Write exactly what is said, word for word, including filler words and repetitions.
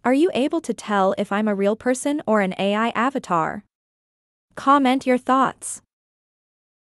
Are you able to tell if I'm a real person or an A I avatar? Comment your thoughts.